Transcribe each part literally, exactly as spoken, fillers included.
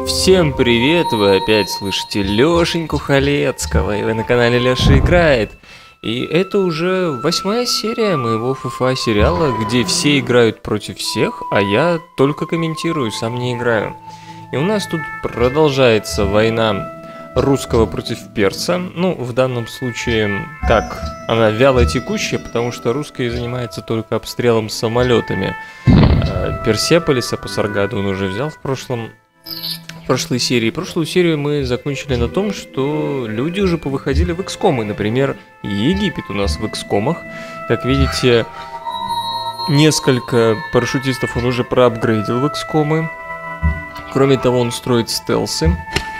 Всем привет! Вы опять слышите Лешеньку Халецкого, и вы на канале Леша Играет. И это уже восьмая серия моего эф эф а сериала, где все играют против всех, а я только комментирую, сам не играю. И у нас тут продолжается война русского против перса. Ну, в данном случае, так, она вяло текущая, потому что русский занимается только обстрелом самолетами. Персеполиса, Пасаргаду он уже взял в прошлом... В прошлой серии. Прошлую серию мы закончили на том, что люди уже повыходили в икс ком. Например, Египет у нас в икс комах. Как видите, несколько парашютистов он уже проапгрейдил в икс комы. Кроме того, он строит стелсы.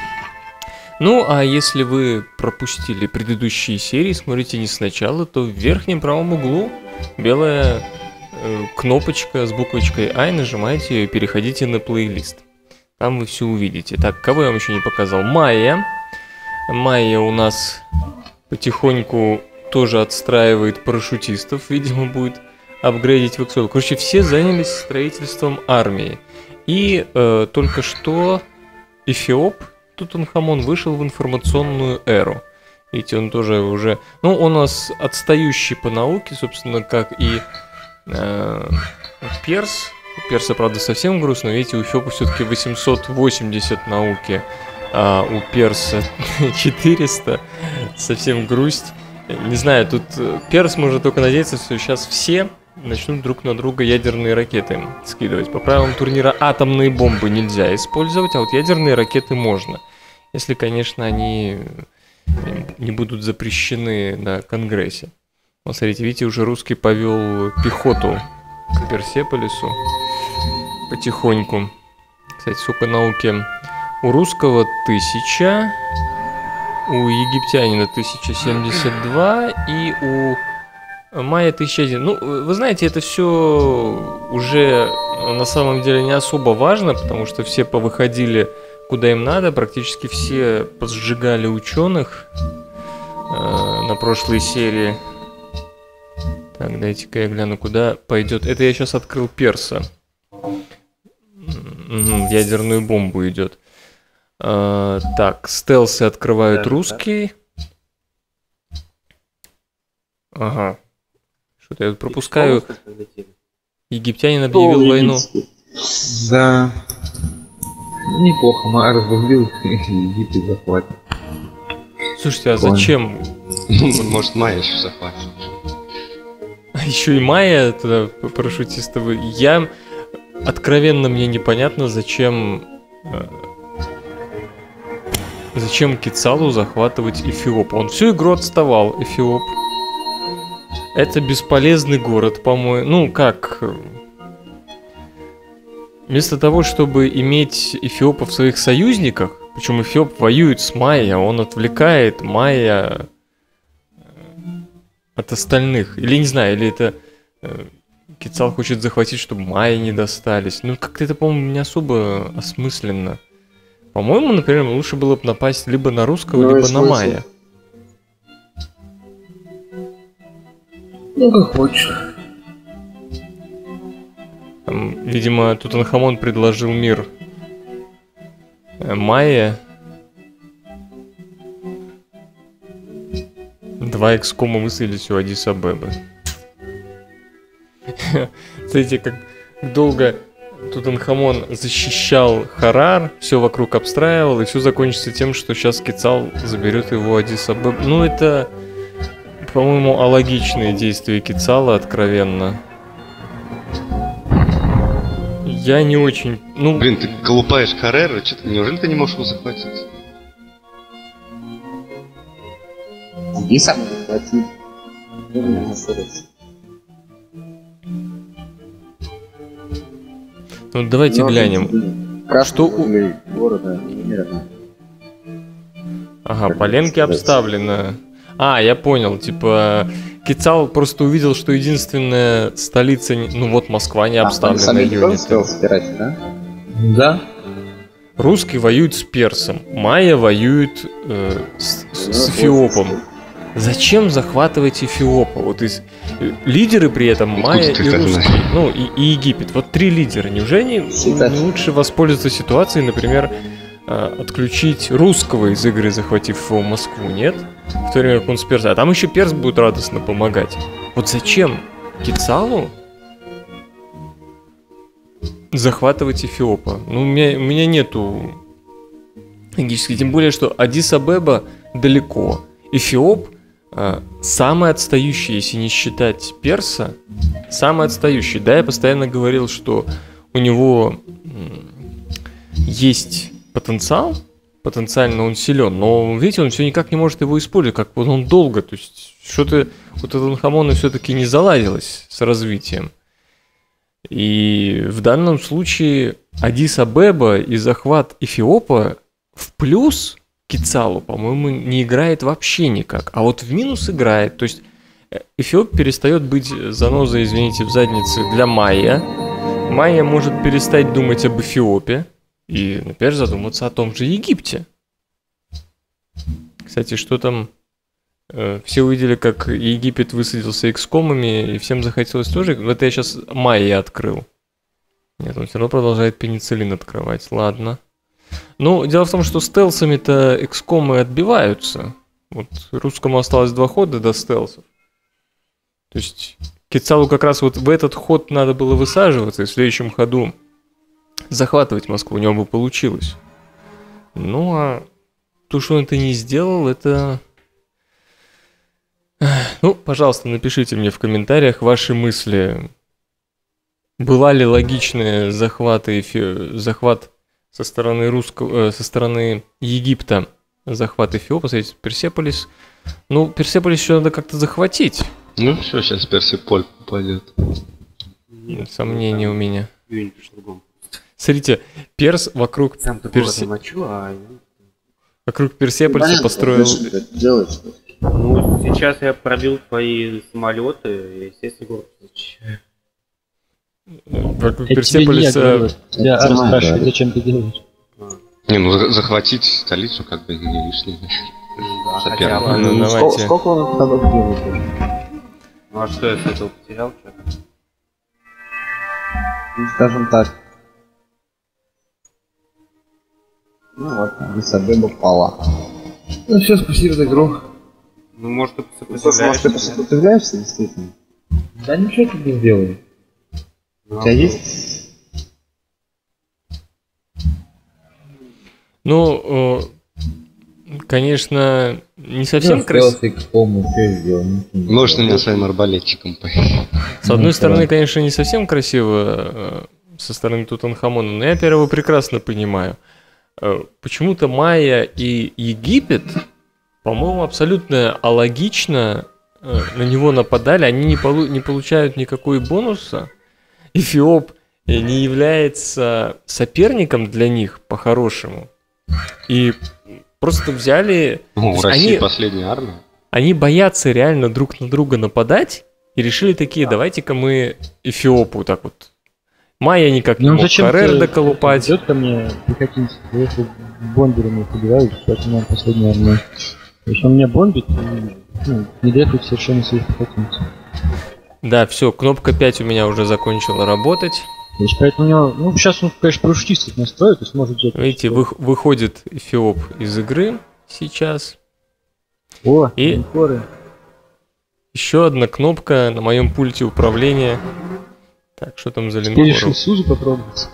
Ну, а если вы пропустили предыдущие серии, смотрите не сначала, то в верхнем правом углу белая э, кнопочка с буквочкой I, нажимаете ее и переходите на плейлист. Там вы все увидите. Так, кого я вам еще не показал? Майя. Майя у нас потихоньку тоже отстраивает парашютистов. Видимо, будет апгрейдить в икс ком. Короче, все занялись строительством армии. И э, только что Эфиоп, Тутанхамон, вышел в информационную эру. Видите, он тоже уже... Ну, он у нас отстающий по науке, собственно, как и э, Перс. У Перса, правда, совсем грустно. Видите, у Эфиопа все-таки восемьсот восемьдесят науки, а у Перса четыреста. Совсем грусть. Не знаю, тут Перс может только надеяться, что сейчас все начнут друг на друга ядерные ракеты скидывать. По правилам турнира атомные бомбы нельзя использовать, а вот ядерные ракеты можно. Если, конечно, они не будут запрещены на Конгрессе. Вот смотрите, видите, уже русский повел пехоту к Персеполису потихоньку. Кстати, сколько науки? У русского тысяча, у египтянина тысяча семьдесят два и у майя тысяча один. Ну, вы знаете, это все уже на самом деле не особо важно, потому что все повыходили куда им надо, практически все посжигали ученых э, на прошлой серии. Так, дайте-ка я гляну, куда пойдет. Это я сейчас открыл перса. Угу, ядерную бомбу идет. А, так, стелсы открывают да, русский. Да. Ага. Что-то я тут пропускаю. Египтянин объявил войну. Да. Неплохо, Майя разбомбил, Египет захватит. Слушайте, а зачем? Может, Майя еще захватит. Еще и Майя туда парашютистовый. Я откровенно мне непонятно, зачем зачем Кицалу захватывать Эфиоп. Он всю игру отставал, Эфиоп. Это бесполезный город, по-моему. Ну как? Вместо того, чтобы иметь Эфиопа в своих союзниках, причем Эфиоп воюет с Майя, он отвлекает Майя от остальных. Или не знаю, или это э, Кицал хочет захватить, чтобы майя не достались. Ну, как-то это, по-моему, не особо осмысленно. По-моему, например, лучше было бы напасть либо на русского, ну, либо на майя. Ну, как хочешь. Там, видимо, Тутанхамон предложил мир э, майя. Два икс кома высадились у Аддис-Абебы. Смотрите, как долго Тутанхамон защищал Харар, все вокруг обстраивал, и все закончится тем, что сейчас Кицал заберет его Аддис-Абебу. Ну, это, по-моему, алогичные действия Кицала, откровенно. Я не очень... Ну... Блин, ты колупаешь Харера, что ты, неужели ты не можешь его захватить? Иди сам захвати. Ну давайте но, глянем. Что у города? Ага, Поленки обставлено. А, я понял, типа Кицал просто увидел, что единственная столица, ну вот Москва не обставлена юнитами. Да? Да. Русский воюет с персом, майя воюет э, с, с, с Эфиопом. Зачем захватывать Эфиопа? Вот из лидеры при этом майя и русский, ну и, и Египет. Вот три лидера. Неужели не, не лучше воспользоваться ситуацией, например, э, отключить русского из игры, захватив его Москву, нет? В то время как он с Персом. А там еще Перс будет радостно помогать. Вот зачем Кицалу захватывать Эфиопа? Ну, у меня, у меня нету логически. Тем более, что Аддис-Абеба далеко. Эфиоп э, самый отстающий, если не считать Перса, самый отстающий. Да, я постоянно говорил, что у него м, есть потенциал, потенциально он силен, но, видите, он все никак не может его использовать, как вот он долго, то есть что-то у Тутанхамона все-таки не заладилось с развитием. И в данном случае Аддис-Абеба и захват Эфиопа в плюс Кицалу, по-моему, не играет вообще никак, а вот в минус играет. То есть Эфиоп перестает быть занозой, извините, в заднице для Майя. Майя может перестать думать об Эфиопе и, например, задуматься о том же Египте. Кстати, что там... Все увидели, как Египет высадился икскомами, и всем захотелось тоже. Это я сейчас Майя открыл. Нет, он все равно продолжает пенициллин открывать. Ладно. Ну, дело в том, что стелсами-то икскомы отбиваются. Вот русскому осталось два хода до стелсов. То есть Кицалу как раз вот в этот ход надо было высаживаться, и в следующем ходу захватывать Москву. У него бы получилось. Ну, а то, что он это не сделал, это... Ну, пожалуйста, напишите мне в комментариях ваши мысли. Была ли логичная захват, Эфи... захват со стороны русского, э, со стороны Египта, захват Эфиопа, смотрите, Персеполис. Ну, Персеполис еще надо как-то захватить. Ну все, сейчас Персиполь попадет. Нет, сомнения у меня. Смотрите, Перс вокруг Персе... а... вокруг Персеполиса построил. Ну, сейчас я пробил твои самолеты, и, естественно, город защищаю. Вокруг Персеполиса... Я спрашиваю, зачем ты делаешь? Не, ну захватить столицу как бы не лишнее. Да, За хотя первое. бы. Ладно, Ну, давайте. сколько, сколько он ходов делает уже? Ну а что я с этого потерял? Что-то? Ну, скажем так. Ну вот, Аддис-Абеба пала. Ну все, спасибо за игру. Ну, может, ты Ну, слушай, может, ты сопротивляешься? да? сопротивляешься, действительно? Да ничего ты не сделаешь. Ну, У тебя есть... Ну, э, конечно, не совсем красиво. Можешь на меня своим арбалетчиком поехать. С одной стороны, конечно, не совсем красиво э, со стороны Тутанхамона, но я, во-первых, его прекрасно понимаю. Э, почему-то Майя и Египет, по-моему, абсолютно алогично э, на него нападали, они не, полу- не получают никакой бонуса. Эфиоп не является соперником для них по-хорошему. И просто взяли... Ну, то в есть России они, последняя армия. они боятся реально друг на друга нападать и решили такие, давайте-ка мы Эфиопу так вот. Майя никак не Ну мог зачем Харер ты доколупать. идет ко мне пехотинцы, если бомберами их убивают, поэтому он последний армия. Если он меня бомбит, ну, не дает совершенно своих пехотинцев. Да, все, кнопка пять у меня уже закончила работать. То есть поэтому у него, ну сейчас он, конечно, парашютистов настроит, то есть может взять. Видите, вы- выходит Эфиоп из игры сейчас. О, И- линкоры. Еще одна кнопка на моем пульте управления. Так, что там за Ты линкоры? решил Сузу попробовать?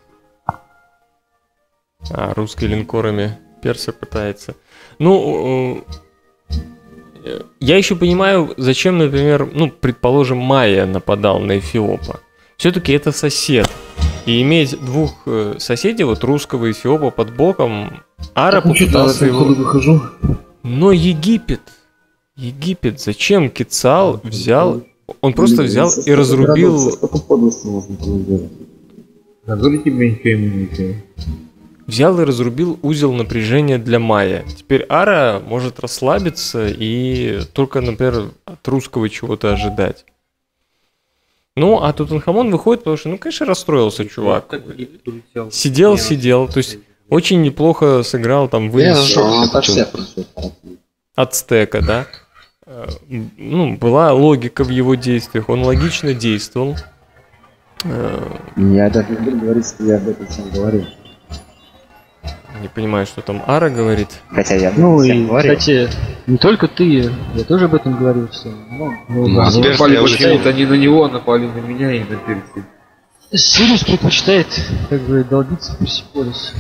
А, русскими линкорами Перса пытается. Ну, э, я еще понимаю, зачем, например, ну, предположим, Майя нападал на Эфиопа. Все-таки это сосед. И иметь двух э, соседей, вот русского и Эфиопа под боком, Ара Ну что, попытался я его... выхожу. Но Египет, Египет, зачем Кицал взял... Он просто взял и разрубил... Сколько подлости можно было сделать? Разули тебе ничего ему ничего. Взял и разрубил узел напряжения для Майя. Теперь Ара может расслабиться и только, например, от русского чего-то ожидать. Ну, а Тутанхамон выходит, потому что, ну, конечно, расстроился чувак. Так Египет улетел. Сидел, Не, сидел, то есть очень неплохо сыграл, там, Я вынес зашел. Он это так чё? всех просто. Ацтека, да. Э, Ну, была логика в его действиях, он логично действовал. Э, Я даже не буду говорить, что я об этом всем говорил. Не понимаю, что там Ара говорит. Хотя я Ну всем и, говорил. кстати, не только ты, я тоже об этом говорил всем. Ну, ну, Ну, да. а теперь Напали я уже почему-то не на него, напали на меня и на Перси. Сириус предпочитает, как бы, долбиться в Персиполис.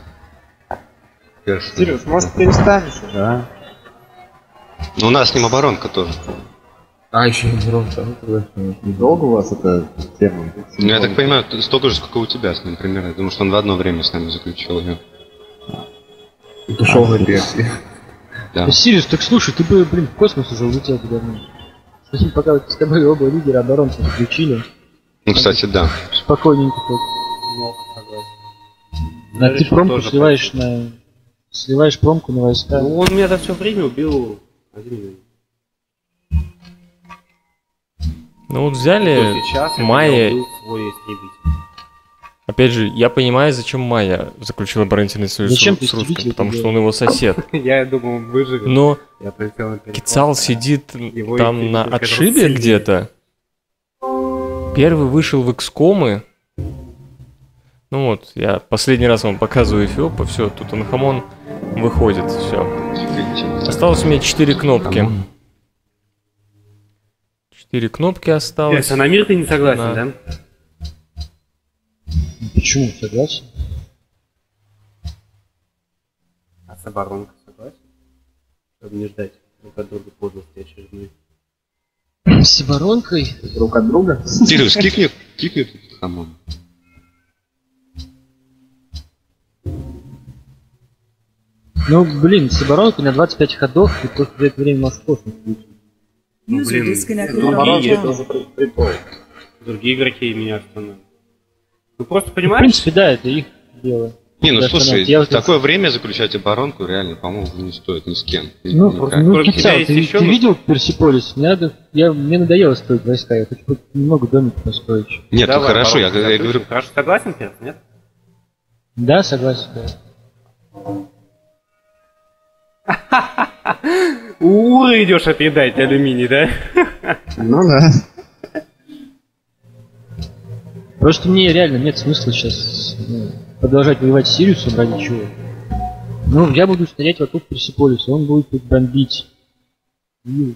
Перс. Сириус, может, перестанешь? Да. Ну, у нас с ним оборонка тоже. А, еще и Бронко, ну тогда что? Долго у вас эта тема? Ну, я так понимаю, т- столько же, сколько у тебя с ним примерно. Я думаю, что он в одно время с нами заключил ее. Ушел на Перси. Да. Да. Сириус, так слушай, ты бы, блин, в космос уже улетел бы давно. Спасибо, пока вот с тобой оба лидера оборонки заключили. Ну, кстати, да. Спокойненько хоть. Мог, согласен. А Знаешь, ты что промку тоже сливаешь на... Сливаешь промку на войска. Ну, он меня за все время убил один юнит. Ну вот То взяли сейчас это Майя. я убил свой истребитель. Опять же, я понимаю, зачем Майя заключил оборонительный союз Зачем с ты русским, истребитель потому это что он его сосед. Я думал, он выживет. Но Я полетел на перехват. Кицал сидит Его там истребитель на как раз отшибе сильнее. где-то. Первый вышел в экскомы. Ну вот, я последний раз вам показываю Эфиопа, все, Тутанхамон выходит, все. Осталось у меня четыре кнопки. Четыре кнопки осталось. А на мир ты не согласен, Да. да? Почему? Согласен? А с оборонкой согласен? Чтобы не ждать друг от друга подлости очередной. С оборонкой? Друг от друга? Сириус, кикни, кикни тут хамон. Ну, блин, с оборонкой на двадцать пять ходов ты просто за это время можешь в космос выйти. Ну, User блин, disconnected другие from есть. channel. Это уже прикол. Другие игроки меня остановят. Ну просто В понимаешь, принципе, да, это их дело. Не, ну Да, слушай, я вот в такое время заключать оборонку реально, по-моему, не стоит ни с кем. Ну, Никак. ну Кроме Кицал, тебя ты, есть ты еще ну- видел Персиполис? Мне, надо, я, мне надоело строить войска, я хочу хоть немного домиков построить. Нет, ну давай хорошо, я, оборонку я заключим. говорю, Хорошо, согласен, Перс, нет? Да, согласен. Да. У Уры идешь отъедать алюминий, да? Ну да. Просто мне реально нет смысла сейчас ну, продолжать воевать с Сириусом ради чего. Ну, я буду стоять вокруг Персиполиса, он будет тут бомбить. И,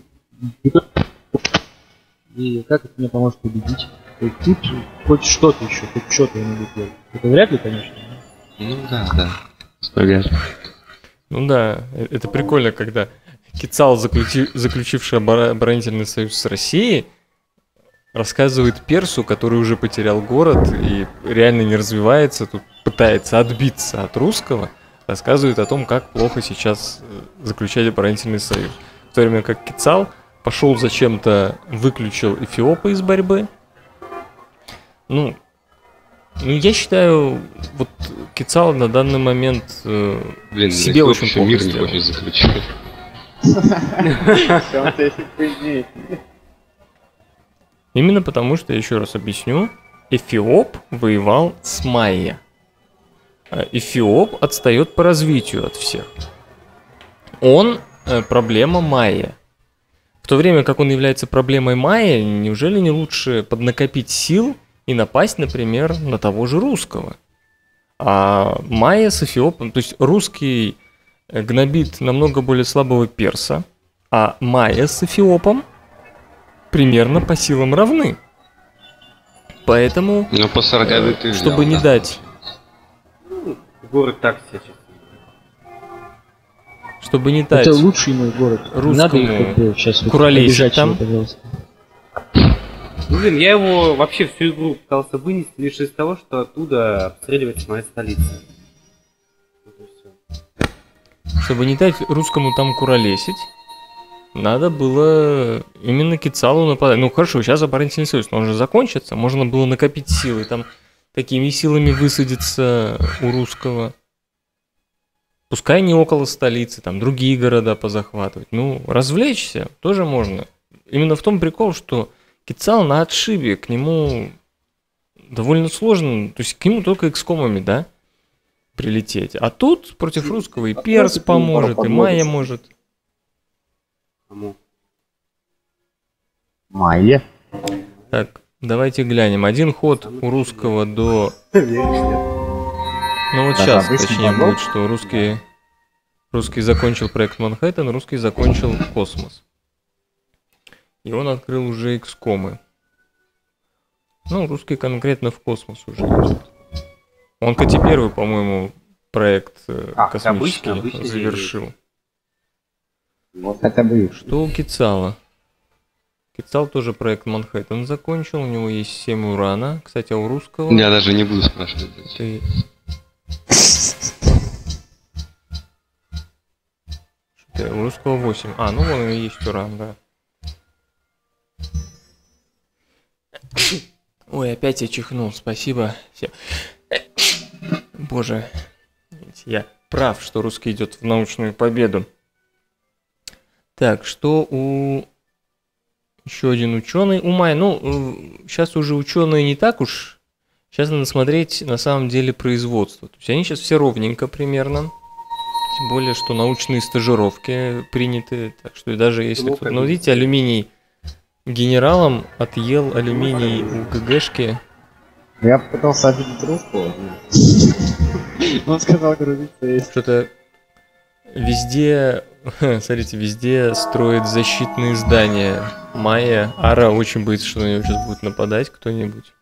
и как это мне поможет победить? То есть тут хоть что-то еще, хоть что-то я могу делать. Это вряд ли, конечно. ну да, да. Спогаешь. Ну да, э- это прикольно, когда Кицал, заключи- заключивший обора- оборонительный союз с Россией, рассказывает Персу, который уже потерял город и реально не развивается, тут пытается отбиться от русского, рассказывает о том, как плохо сейчас э, заключать оборонительный союз. В то время как Кицал пошел зачем-то, выключил Эфиопа из борьбы. Ну, ну я считаю, вот Кицал на данный момент э, Блин, себе Эфиоп очень еще плохо мир не сделал. хочет заключить. Именно потому, что, я еще раз объясню, Эфиоп воевал с Майя. А Эфиоп отстает по развитию от всех. Он э, проблема Майя. В то время как он является проблемой Майя, неужели не лучше поднакопить сил и напасть, например, на того же русского? А Майя с Эфиопом, то есть русский э, гнобит намного более слабого перса, а Майя с Эфиопом примерно по силам равны. Поэтому, Ну, по сороковым ты чтобы взял, не да. дать, Город так сейчас. чтобы не дать Это лучший мой город. Не надо их русскому как бы сейчас вот куролесить обижать там. его, пожалуйста. Ну, блин, я его вообще всю игру пытался вынести лишь из того, что оттуда обстреливается моя столица. Вот и всё. чтобы не дать русскому там куролесить, надо было именно Кицалу нападать. Ну хорошо, сейчас оборонительный союз, но он же закончится. Можно было накопить силы, там такими силами высадиться у русского. Пускай не около столицы, там другие города позахватывать. Ну, развлечься тоже можно. Именно в том прикол, что Кицал на отшибе, к нему довольно сложно, то есть к нему только экскомами, да, прилететь. А тут против русского и Перс поможет, и Майя может. Кому? Майя. Так, давайте глянем. Один ход у русского до... Веришь, нет? Ну вот Даже сейчас, обычный точнее, бомбок? будет, что русский, русский закончил проект Манхэттен, русский закончил Космос. И он открыл уже икс ком. Ну, русский конкретно в Космос уже идет. Он, кстати, первый, по-моему, проект э, А, космический обычно, обычно завершил. Вот хотя бы их. Что у Кицала? Кицал тоже проект Манхэттен закончил, у него есть семь урана. Кстати, а у русского... Я даже не буду спрашивать. Ты... Что-то у русского восемь. А, ну вон и есть уран, да. Ой, опять я чихнул, спасибо. Все. Боже, я прав, что русский идет в научную победу. Так, что у... Еще один ученый. У Май, ну, сейчас уже ученые не так уж. Сейчас надо смотреть на самом деле производство. То есть они сейчас все ровненько примерно. Тем более, что научные стажировки приняты. Так что и даже если... Кто... Ну, видите, алюминий генералом отъел алюминий у ГГшки. Я пытался обидеть русского. Он сказал, грузиться есть. Что-то везде, смотрите, везде строят защитные здания. Майя, Ара очень боится, что на него сейчас будет нападать кто-нибудь.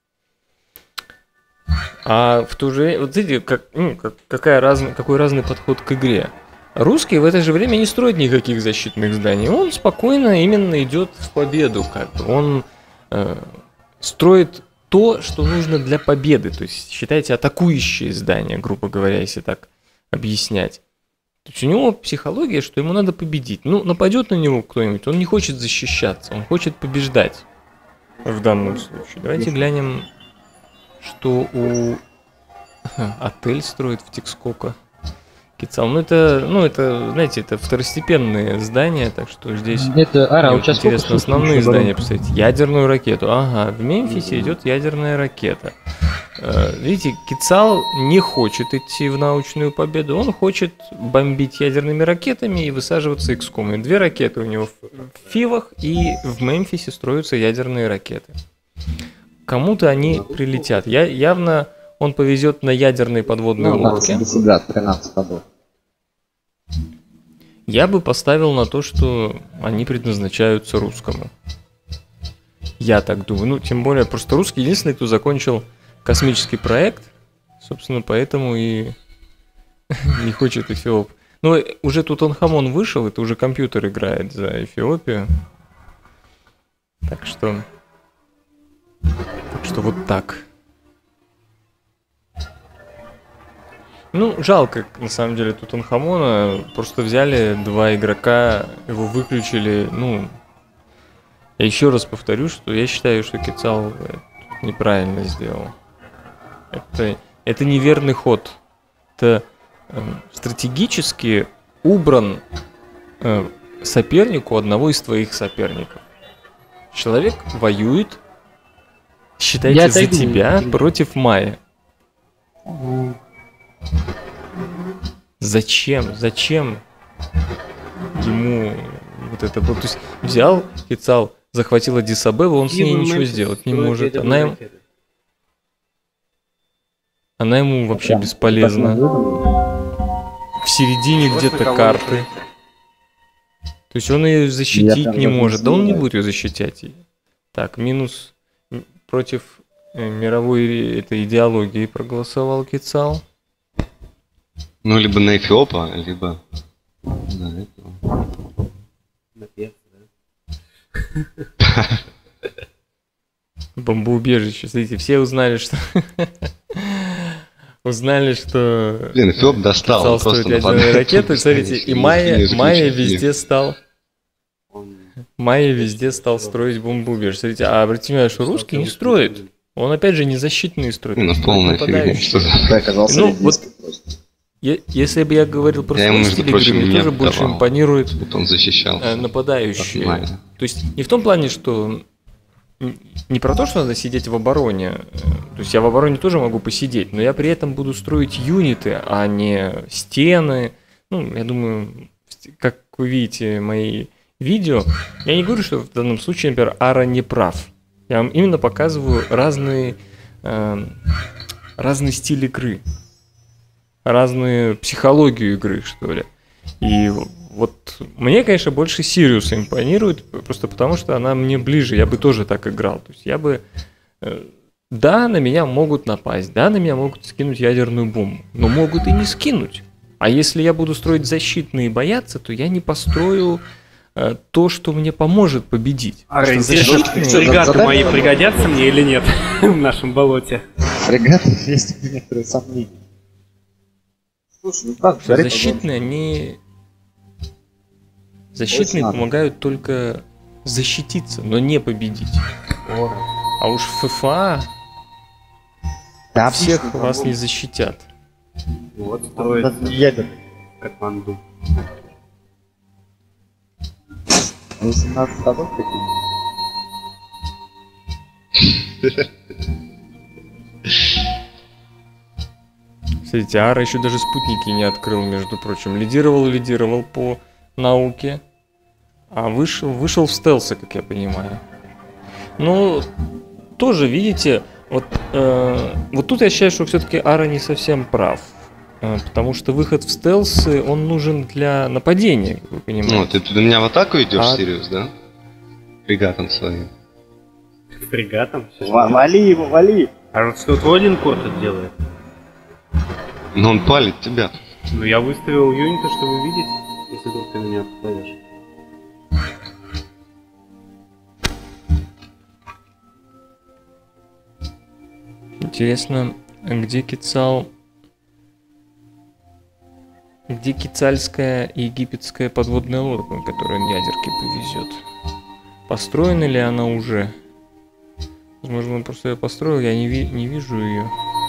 А в то же, вот видите, как, ну, как, какая разный, какой разный подход к игре. Русский в это же время не строит никаких защитных зданий. Он спокойно именно идет в победу, как бы. Он э, строит то, что нужно для победы. То есть, считайте, атакующие здания, грубо говоря, если так объяснять. То есть у него психология, что ему надо победить. Ну, нападет на него кто-нибудь, он не хочет защищаться, он хочет побеждать в данном случае. Давайте глянем, что у... Отель строит в Текскока. Кицал. Ну это, ну это, знаете, это второстепенные здания, так что здесь Это Ара, мне у тебя вот интересно сколько основные шуток здания оборот? представить. Ядерную ракету. Ага, в Мемфисе идет ядерная ракета. Э, Видите, Кицал не хочет идти в научную победу, он хочет бомбить ядерными ракетами и высаживаться икс ком. Две ракеты у него в Фивах, и в Мемфисе строятся ядерные ракеты. Кому-то они прилетят. Я, явно он повезет на ядерной подводной Ну, лодке. до себя тринадцать ходов. Я бы поставил на то, что они предназначаются русскому. Я так думаю. Ну, тем более, просто русский единственный, кто закончил космический проект. Собственно, поэтому и не хочет Эфиоп. Ну, уже Тутанхамон вышел, это уже компьютер играет за Эфиопию. Так что... Так что вот так. Ну, жалко, на самом деле, Тутанхамона. Просто взяли два игрока, его выключили. Ну, я еще раз повторю, что я считаю, что Кицал неправильно сделал. Это, это неверный ход. Это э, стратегически убран э, сопернику одного из твоих соперников. Человек воюет, считайте, Я за отойду. тебя против Майя. Зачем? Зачем ему вот это? То есть взял Кицал, захватил Аддис-Абебу, он с ней ничего сделать не может. Она, им- она ему вообще бесполезна. В середине где-то карты. То есть он ее защитить прям не даже не может. Да он не знаю. будет ее защищать. Так, минус м, против э, мировой этой идеологии проголосовал Кицал. Ну, либо на Эфиопа, либо на этого. На перца, да? Бомбоубежище. Смотрите, все узнали, что... Узнали, что... Блин, Эфиоп достал. Кицал он просто строит ядерные нападает. ракеты. Смотрите, и Майя, Не Майя исключить. везде стал... Он... Майя везде стал строить бомбоубежище. Смотрите, а обратите внимание, что русский не строит. Он опять же не защитные строит. Ну, он строит полная фигня. нападающие. Что за... Ты оказался Ну, единственным просто. Е- Если бы я говорил про Я свой ему, между стиль игры, прочим, мне не тоже больше отдавал. импонирует Вот он защищался. э, нападающие. Нормально. То есть не в том плане, что н- не про то, что надо сидеть в обороне. э, То есть я в обороне тоже могу посидеть, но я при этом буду строить юниты, а не стены. Ну, я думаю, ст- как вы видите мои видео, я не говорю, что в данном случае, например, Ара не прав. Я вам именно показываю разные, э, разный стиль игры. разную психологию игры, что ли. И вот мне, конечно, больше Сириус импонирует, просто потому что она мне ближе, я бы тоже так играл. То есть я бы... Да, на меня могут напасть, да, на меня могут скинуть ядерную бомбу, но могут и не скинуть. А если я буду строить защитные и бояться, то я не построю э, то, что мне поможет победить. А Потому что защитные защитные- фрегаты задание мои надо пригодятся мне или нет в нашем болоте? Фрегаты есть некоторые сомнения. Слушай, ну как, Что защитные, они... Защитные надо. помогают только защититься, но не победить. А уж в ФФА Да, всех обычно вас там не защитят. Вот, он строит даже не ядерный. Катманду. восемнадцать ходов такие. Смотрите, Ара еще даже спутники не открыл, между прочим. Лидировал, лидировал по науке. А вышел, вышел в стелсы, как я понимаю. Ну, тоже, видите, вот, э, вот тут я считаю, что все-таки Ара не совсем прав. Э, потому что выход в стелсы, он нужен для нападения, как вы понимаете. Ну, ты, ты на меня в атаку идешь, А- Сириус, да? Фрегатом своим. Фрегатом? Всё Ва- что? Вали его, вали! А вот что твой линкор тут делает? Но он палит тебя. Ну я выставил юнита, чтобы видеть, если вдруг ты на меня попадешь. Интересно, где Кицал... Где кицальская и египетская подводная лодка, которую он ядерке повезет? Построена ли она уже? Возможно, он просто ее построил, я не, ви- не вижу ее.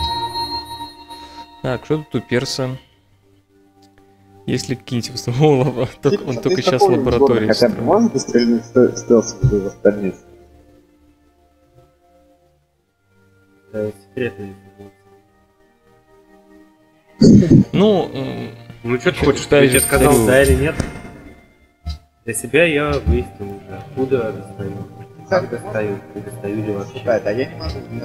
Так, что тут у перса? Есть ли какие-нибудь установки? Только- Он Ты только из сейчас какого лаборатории города хотя бы строит. можешь дострелить сте- стелс в остальных? Это секретная информация. Ну, м, Ну что ты Чё, хочешь, пытаюсь чтобы я тебе сказал, повторю. да или нет? Для себя я выяснил уже, откуда достаю. Как достаю, и достаю ли вообще. Считает, а я не могу. у меня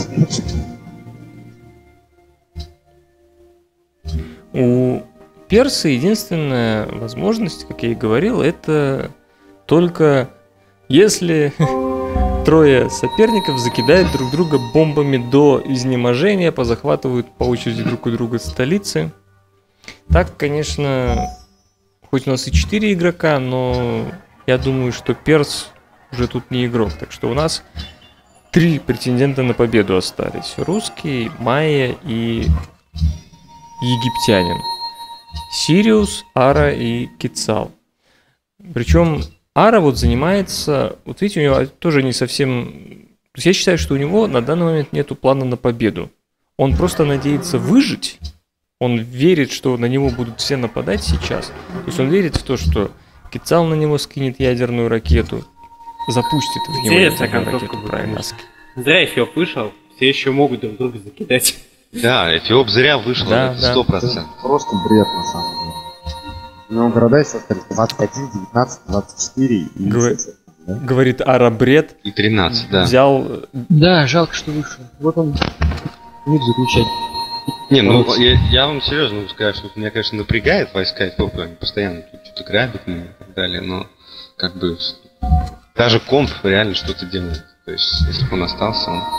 стоит. у перса единственная возможность, как я и говорил, это только если трое соперников закидают друг друга бомбами до изнеможения, позахватывают по очереди друг у друга столицы. Так, конечно, хоть у нас и четыре игрока, но я думаю, что перс уже тут не игрок. Так что у нас три претендента на победу остались. Русский, майя и египтянин. Сириус, Ара и Кицал. Причем Ара вот занимается... Вот видите, у него тоже не совсем... То есть я считаю, что у него на данный момент нету плана на победу. Он просто надеется выжить. Он верит, что на него будут все нападать сейчас. То есть он верит в то, что Кицал на него скинет ядерную ракету, запустит в него Интересная ядерную концовка ракету, будет, правильно. конечно. Зря Эфиоп вышел, все еще могут друг друга закидать. Да, Эфиоп зря вышел, Да, это да. сто Это процентов. просто бред на самом деле. Ну, города еще остались двадцать один, девятнадцать, двадцать четыре и... Говор- шестьдесят, да? Говорит Ара бред, И тринадцать, да. взял... Да, жалко, что вышел. Вот он мир заключать. Не, ну я, я вам серьезно могу сказать, что меня, конечно, напрягает войска Эфиопа, они постоянно тут что-то грабят меня и так далее, но как бы даже комп реально что-то делает. То есть, если бы он остался, он...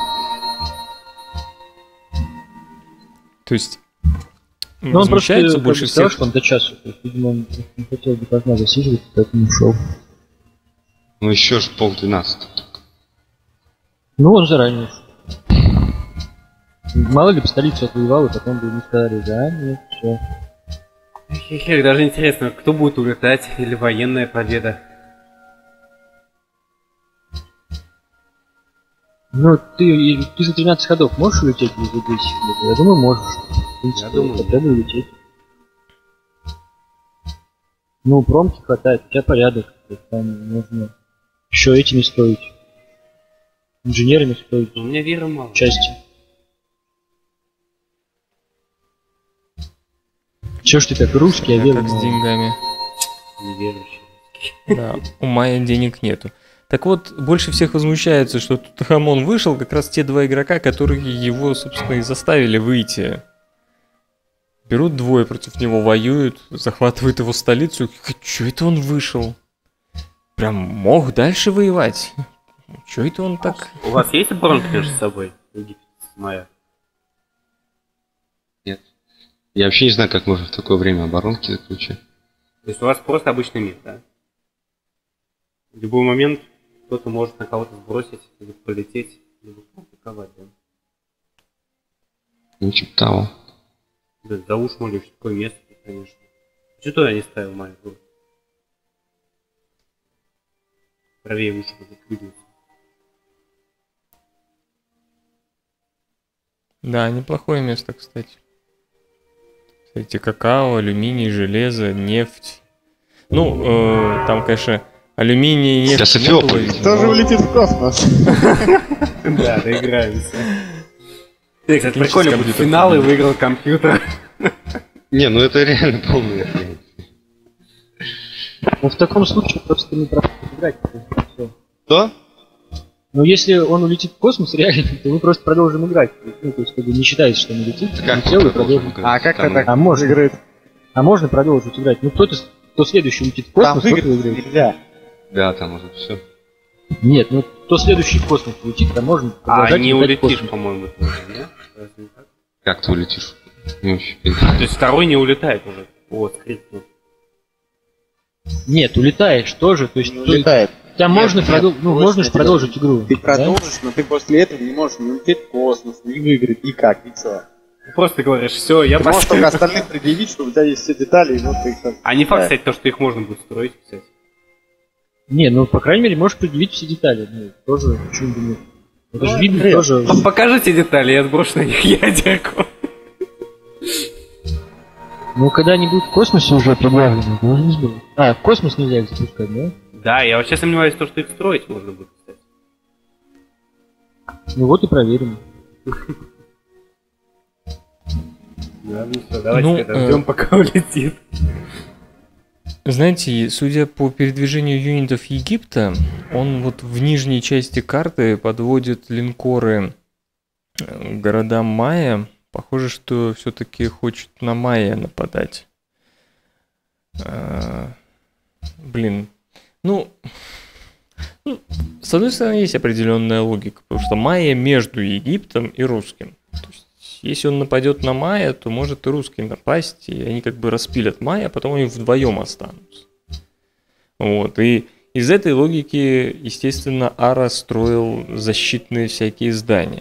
То есть... Но он просто возмущается как бы больше сказал, всех... что он до часу. То есть, видимо, он не хотел допоздна засиживаться, поэтому ушел. Ну еще ж полдвенадцатого. Ну, он заранее ушел. Мало ли бы столицу отвоевал, и потом бы ему сказали, да, нет, все. Хе-хе, даже интересно, кто будет улетать или военная победа. Ну, ты, ты за тринадцать ходов можешь улететь или за десять ходов? Я думаю, можешь. В принципе, Я думаю, хотя бы улететь. Ну, промки хватает, у тебя порядок. То есть там можно еще этими строить. Инженерами строить. У меня веры мало. Части. Чё ж ты так русский, а Да, веру как с мало? деньгами. Неверующий. Да, у Майя денег нету. Так вот, больше всех возмущается, что Тутанхамон вышел, как раз те два игрока, которые его, собственно, и заставили выйти Берут двое против него, воюют, захватывают его столицу. Чё это он вышел? Прям мог дальше воевать. Чё это он так... У вас есть оборонка между собой? Моя. Нет. Я вообще не знаю, как можно в такое время оборонки заключать. То есть у вас просто обычный мир, да? В любой момент кто-то может на кого-то сбросить, или полететь, либо атаковать, да? Ну, типа того. Да, за уж молюсь, такое место, конечно. Чего туда не ставил маленькую? Правее лучше будет выделиться. Да, неплохое место, кстати. Кстати, какао, алюминий, железо, нефть. Ну, э, там, конечно, алюминий и нефть. Сейчас не было Эфиопия. видно, Тоже но- улетит в космос. Да, доиграемся. Кстати, Технически прикольно будет компьютер финал и победит. выиграл компьютер. Не, ну это реально полная хрень. Ну, в таком случае просто не проходит играть. Всё. Что? Но если он улетит в космос, реально, то мы просто продолжим играть. Ну, то есть, как бы не считается, что он улетит, Как улетел и мы продолжим. продолжим играть? А как Там- это так А можно, играет? а можно продолжить играть. Ну, кто-то, кто следующий улетит в Там космос, тот и выиграть выиграет. нельзя. Да, там уже все. Нет, ну, кто следующий в космос улетит, там можно А продолжать не играть в улетишь, космос. по-моему, тоже, нет? Разве не так? Как ты улетишь? Не очень понятно. То есть второй не улетает уже. Вот, скрипт. тут. Нет, улетаешь тоже, то есть Не то- улетает. там Нет, можно, нет, продол- ну, брось можно на ж тебя. продолжить игру. Ты да? продолжишь, но ты после этого не можешь не улететь в космос, не выиграть никак, ничего. Просто говоришь, все, я Ты можешь поставил. только остальным предъявить, что у тебя есть все детали, и вот ты их... А не факт, Да. кстати, то, что их можно будет строить, кстати. Не, ну, по крайней мере, можешь предъявить все детали. Ну, тоже, почему бы нет. Это же Ну, видно бред. тоже. П- Покажите детали, я сброшу на них ядерку. Ну, когда они будут в космосе уже предъявлены, можно не сбросить. А, в космос нельзя их запускать, да? Да, я вообще сомневаюсь, в том, что их строить можно будет, кстати. Ну вот и проверим. Да, ну все, давайте Ну, тогда э, ждем, пока улетит. Знаете, судя по передвижению юнитов Египта, он вот в нижней части карты подводит линкоры э, к городам Майя. Похоже, что все-таки хочет на Майя нападать. А, блин, ну, ну, с одной стороны, есть определенная логика, потому что Майя между Египтом и русским. То есть, если он нападет на Майя, то может и русский напасть, и они как бы распилят Майя, а потом они вдвоем останутся. Вот, и из этой логики, естественно, Ара строил защитные всякие здания.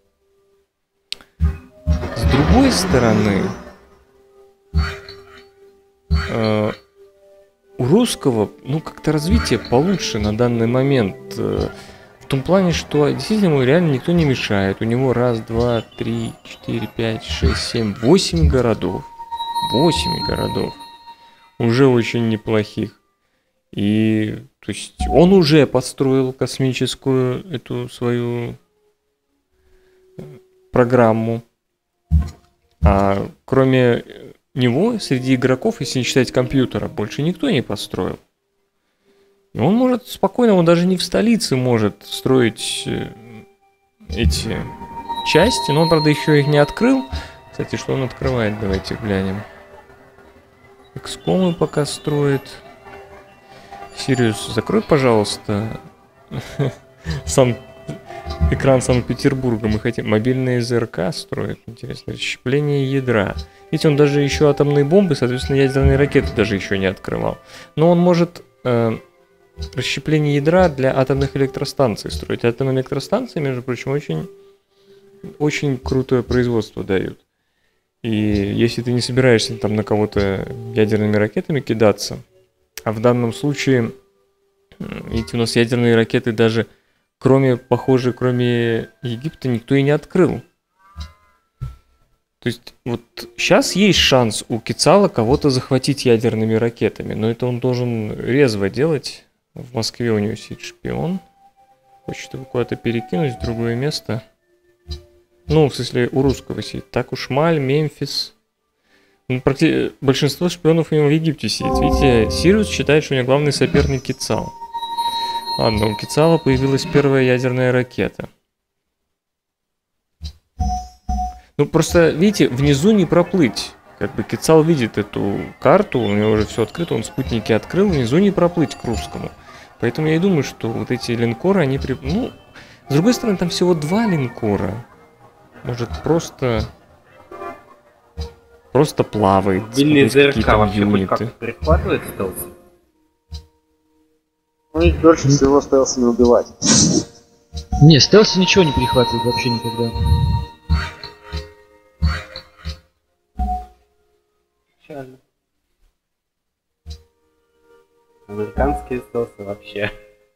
С другой стороны, э, у русского, ну, как-то развитие получше на данный момент. э, В том плане, что действительно ему реально никто не мешает. У него раз, два, три, четыре, пять, шесть, семь, восемь городов. Восемь городов. Уже очень неплохих. И, то есть, он уже построил космическую эту свою э, программу. А кроме него, среди игроков, если не считать компьютера, больше никто не построил. И он может спокойно, он даже не в столице может строить э, эти части, но он, правда, еще их не открыл. Кстати, что он открывает, давайте глянем. Экскомы пока строит. Сириус, закрой, пожалуйста, сам экран Санкт-Петербурга. Мы хотим мобильные ЗРК строить. Интересно, расщепление ядра. Видите, он даже еще атомные бомбы, соответственно, ядерные ракеты даже еще не открывал. Но он может э, расщепление ядра для атомных электростанций строить. Атомные электростанции, между прочим, очень, очень крутое производство дают. И если ты не собираешься там на кого-то ядерными ракетами кидаться, а в данном случае, видите, у нас ядерные ракеты даже, кроме, похоже, кроме Египта, никто и не открыл. То есть вот сейчас есть шанс у Кицала кого-то захватить ядерными ракетами, но это он должен резво делать. В Москве у него сидит шпион. Хочет его куда-то перекинуть в другое место. Ну, в смысле, у русского сидит. Так уж Маль, Мемфис. Ну, практи... Большинство шпионов у него в Египте сидит. Видите, Сириус считает, что у него главный соперник Кицал. Ладно, у Кицала появилась первая ядерная ракета. Ну, просто, видите, внизу не проплыть. как бы Кицал видит эту карту, у него уже все открыто, он спутники открыл, внизу не проплыть к русскому. Поэтому я и думаю, что вот эти линкоры, они... При... Ну, с другой стороны, там всего два линкора. Может, просто... Просто плавает. Длинный смотреть, ЗРК какие там вообще хоть юниты. как-то перехватывает стелс? Ну, их дольше всего стелсами убивать. Не, стелсы ничего не перехватывает вообще никогда. Печально. Американские стелсы вообще.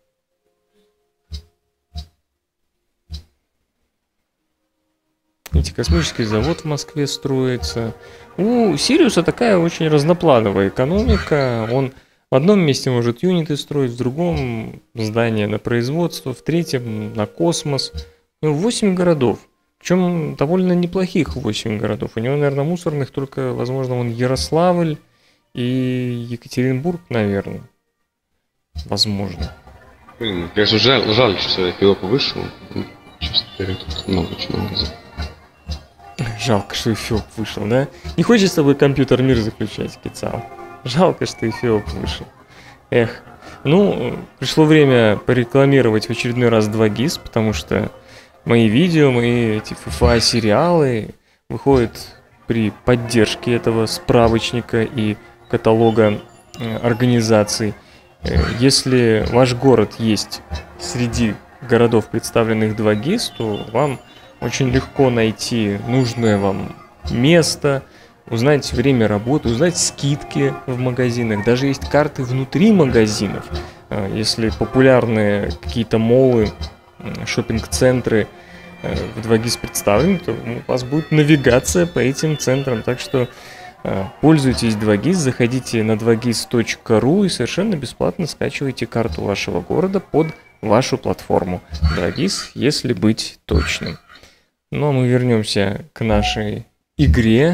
Видите, космический завод в Москве строится. У Сириуса такая очень разноплановая экономика. Он в одном месте может юниты строить, в другом здание на производство, в третьем на космос. У него восемь городов. Причем довольно неплохих восемь городов. У него, наверное, мусорных только, возможно, он Ярославль и Екатеринбург, наверное. Возможно. Блин, конечно, жаль, жаль, что Эфиоп вышел. Честно говоря, тут много чего нельзя. Жалко, что Эфиоп вышел, да? Не хочешь с тобой компьютер мир заключать, Кицал? Жалко, что Эфиоп вышел. Эх. Ну, пришло время порекламировать в очередной раз два гис, потому что мои видео, мои эти эф эф а сериалы выходят при поддержке этого справочника и каталога э, организаций. Э, если ваш город есть среди городов, представленных два гис, то вам очень легко найти нужное вам место, узнать время работы, узнать скидки в магазинах. Даже есть карты внутри магазинов. Если популярные какие-то моллы, шоппинг-центры в два гис представлены, то у вас будет навигация по этим центрам. Так что пользуйтесь два гис, заходите на два гис точка ру и совершенно бесплатно скачивайте карту вашего города под вашу платформу два гис, если быть точным. Ну а мы вернемся к нашей игре.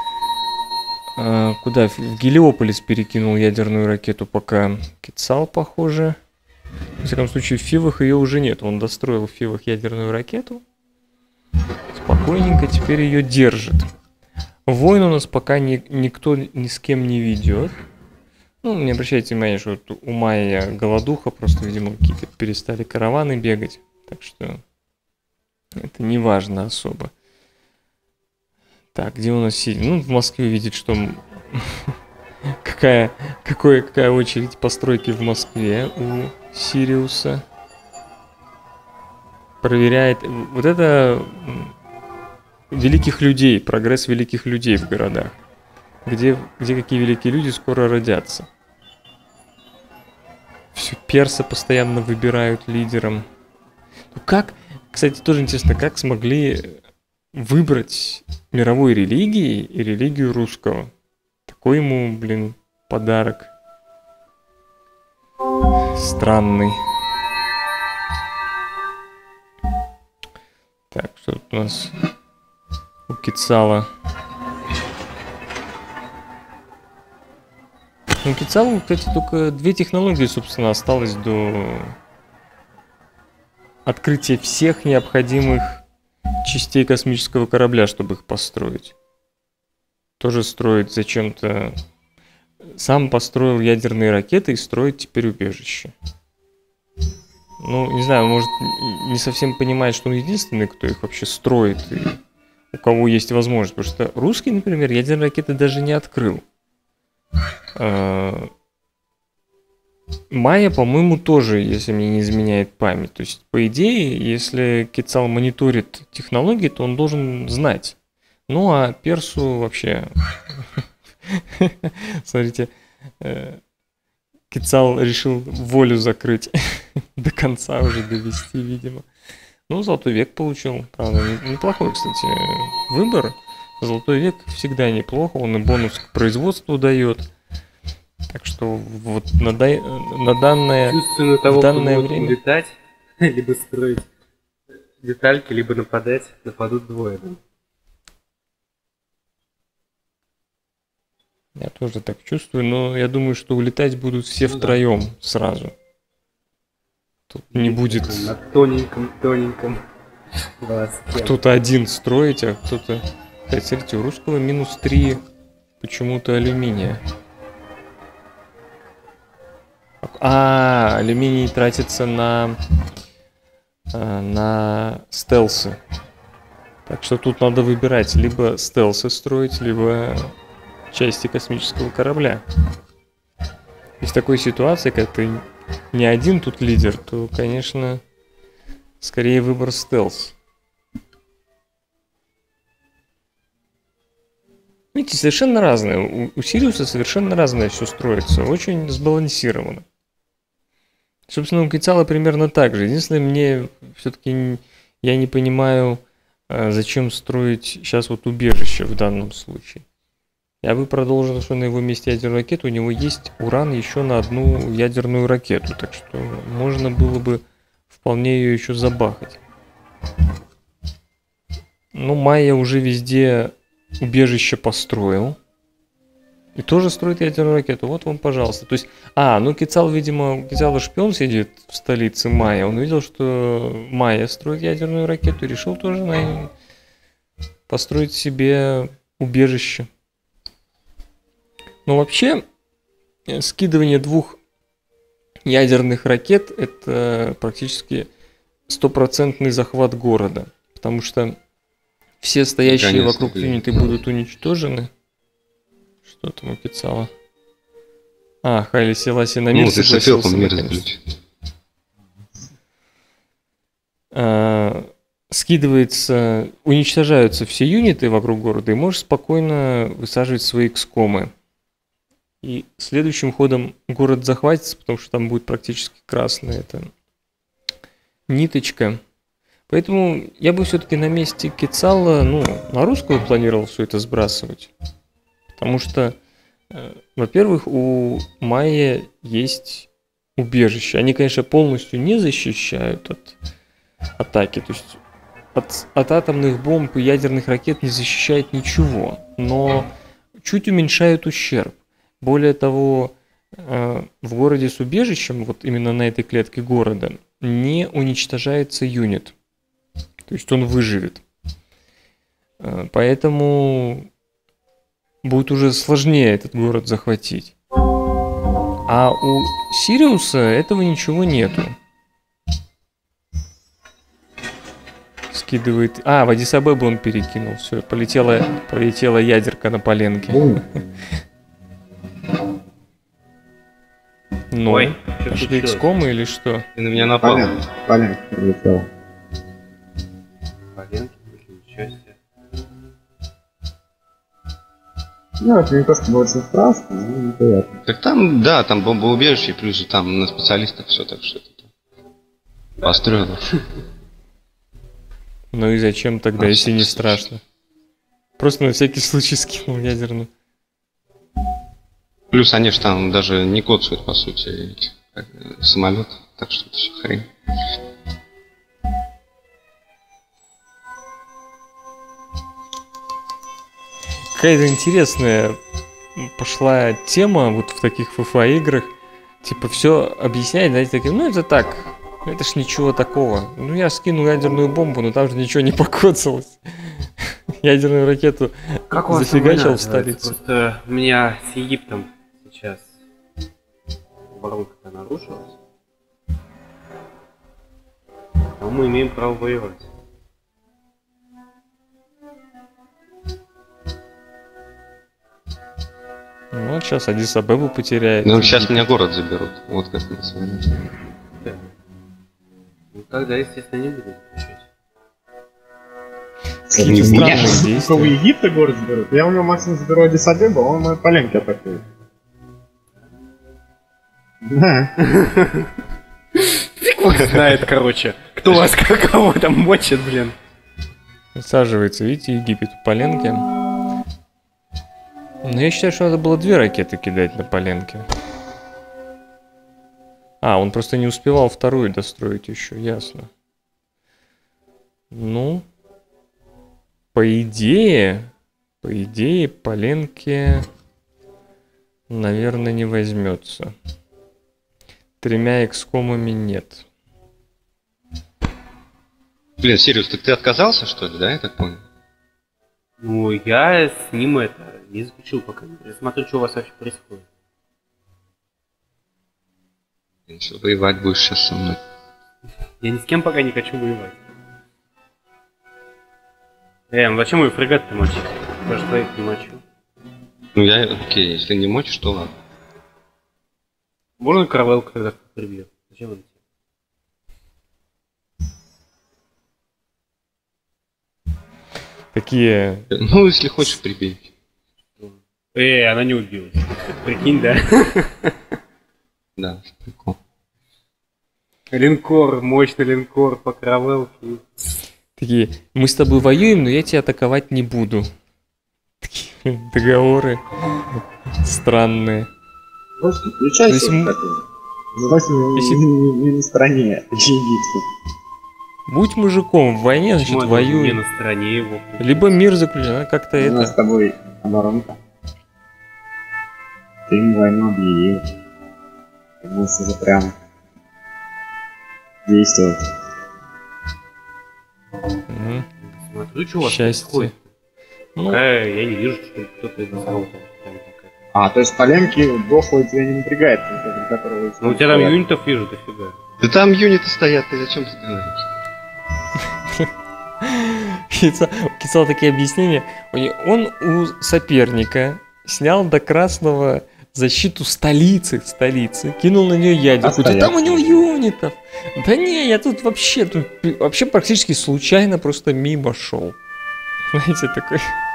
А, куда? В Гелиополис перекинул ядерную ракету, пока Кицал, похоже. В всяком случае, в Фивах ее уже нет. Он достроил в Фивах ядерную ракету. Спокойненько теперь ее держит. Войн у нас пока ни, никто ни с кем не ведет. Ну, не обращайте внимания, что у Майя голодуха, просто, видимо, какие-то перестали караваны бегать. Так что это не важно особо. Так, где у нас сидит? Ну, в Москве видит, что какая, какое, какая очередь постройки в Москве у Сириуса. Проверяет. Вот это великих людей, прогресс великих людей в городах. Где, где какие великие люди скоро родятся. Все, персы постоянно выбирают лидером. Ну как, кстати, тоже интересно, как смогли выбрать мировой религии и религию русского. Такой ему, блин, подарок. Странный. Так, что тут у нас у Кицала? Ну, Кицалу, кстати, только две технологии, собственно, осталось до открытия всех необходимых частей космического корабля, чтобы их построить. Тоже строит зачем-то... Сам построил ядерные ракеты и строит теперь убежище. Ну, не знаю, может, не совсем понимает, что он единственный, кто их вообще строит, и у кого есть возможность. Потому что русский, например, ядерные ракеты даже не открыл. Майя, по-моему, тоже, если мне не изменяет память. То есть, по идее, если Кицал мониторит технологии, то он должен знать. Ну, а Персу вообще... Смотрите, Кицал решил волю закрыть. До конца уже довести, видимо. Ну, Золотой век получил. Правда, неплохой, кстати, выбор. Золотой век всегда неплохо. Он и бонус к производству дает. Так что вот на, дай, на данное, Чувствую на того, в данное кто будет время... летать, либо строить детальки, либо нападать, нападут двое. Да? Я тоже так чувствую, но я думаю, что улетать будут все ну, втроем да. сразу. Тут не Есть будет... На тоненьком-тоненьком волоске. Кто-то один строить, а кто-то... Кстати, смотрите, у русского минус три почему-то алюминия. А, алюминий тратится на, на стелсы. Так что тут надо выбирать, либо стелсы строить, либо части космического корабля. И в такой ситуации, когда ты не один тут лидер, то, конечно, скорее выбор стелс. Видите, совершенно разное. У, у Сириуса совершенно разное все строится. Очень сбалансировано. Собственно, у Кицала примерно так же. Единственное, мне все-таки я не понимаю, зачем строить сейчас вот убежище в данном случае. Я бы продолжил, что на его месте ядерную ракету, у него есть уран еще на одну ядерную ракету. Так что можно было бы вполне ее еще забахать. Ну, Майя уже везде убежище построил. И тоже строит ядерную ракету. Вот вам, пожалуйста. То есть, а, ну Кицал, видимо, у Кицала шпион сидит в столице Майя. Он увидел, что Майя строит ядерную ракету и решил тоже на... построить себе убежище. Но вообще, скидывание двух ядерных ракет — это практически стопроцентный захват города. Потому что все стоящие Конечно, вокруг блин. юниты будут уничтожены. Что там у Кицала? А, Хайли Селаси на мир Ну, ты согласился, софил, мир наконец-то. заключит. А, скидывается, уничтожаются все юниты вокруг города, и можешь спокойно высаживать свои экскомы. И следующим ходом город захватится, потому что там будет практически красная эта ниточка. Поэтому я бы все-таки на месте Кицала, ну, на русскую планировал все это сбрасывать. Потому что, э, во-первых, у Майя есть убежище. Они, конечно, полностью не защищают от атаки. То есть от, от атомных бомб и ядерных ракет не защищает ничего. Но чуть уменьшают ущерб. Более того, э, в городе с убежищем, вот именно на этой клетке города, не уничтожается юнит. То есть он выживет. Э, поэтому будет уже сложнее этот город захватить. А у Сириуса этого ничего нету. Скидывает... А, в Аддис-Абебу он перекинул. Все, полетела, полетела ядерка на поленке. Ну, Ой, что пошли случилось? экскомы или что? Ты на меня напал. Понятно, понятно, прилетел. Поленки, блин, ничего себе. Ну, это не то, чтобы очень страшно, но неприятно. Так там, да, там бомбоубежище, плюс же там на специалистах все так что это построено. Ну и зачем тогда, А, если не всякий страшно? Просто на всякий случай скинул ядерную. Плюс они же там даже не коцают, по сути, эти, как, э, самолет, так что это все хрень. Какая-то интересная пошла тема вот в таких эф эф а играх. Типа все объяснять, знаете, такие, ну это так, это ж ничего такого. Ну я скинул ядерную бомбу, но там же ничего не покоцалось. Ядерную ракету Как у вас зафигачил война в столицу. называется? Просто у меня с Египтом сейчас оборонка-то нарушилась. А мы имеем право воевать. Ну вот сейчас Аддис-Абебу потеряет. Ну сейчас меня город заберут. Вот как мы с вами. Да. Ну тогда, естественно, не буду заключать. Какие-то Не странные меня. У действия. Египта город заберут. Я у него максимум заберу Аддис-Абебу, а он мои поленки атакует. Да. Фиг знает, короче. Кто вас кого там мочит, блин. Высаживается, видите, Египет у Поленки. Но я считаю, что надо было две ракеты кидать на Поленке. А, он просто не успевал вторую достроить еще, ясно. Ну, по идее, по идее, Поленке, наверное, не возьмется. Тремя экскомами нет. Блин, Сириус, так ты отказался, что ли, да, я так понял? Ну, я с ним это не заключил пока. Я смотрю, что у вас вообще происходит. Ты что, воевать будешь сейчас со мной? Я ни с кем пока не хочу воевать. Э, ну зачем мой фрегат-то мочить? Даже твоих не мочу. Ну я, окей, если не мочишь, то ладно. Можно каравелку тогда прибьет? Зачем это? Такие... Ну, если хочешь, прибей. Э, она не убилась. Прикинь, да? Да, прикол. Линкор, мощный линкор по каравелке. Такие, мы с тобой воюем, но я тебя атаковать не буду. Такие договоры странные. Просто включайся. То есть м- Желательно Если- не, не- не на стороне Египта. Будь мужиком в войне, значит, Почему я должен не воюй. на стороне его? Либо мир заключен, а как-то У нас с это... тобой оборонка. Ты ему войну объявил. Ты будешь уже прям действовать. Мгм. Смотрю, что у вас Счастье. происходит. Ну, Пока я не вижу, что кто-то из нас кого-то прям такая. А, то есть полемки дохлые тебя не напрягает, из-за которого... Ну у тебя там юнитов вижу дофига. Да там юниты стоят, ты зачем ты говоришь? Кица- Кицал такие объяснения. У не- Он у соперника снял до красного защиту столицы, столицы, кинул на нее ядерку. Да там у него юнитов. Да не, я тут вообще, тут пи- вообще практически случайно просто мимо шел. Знаете, такой...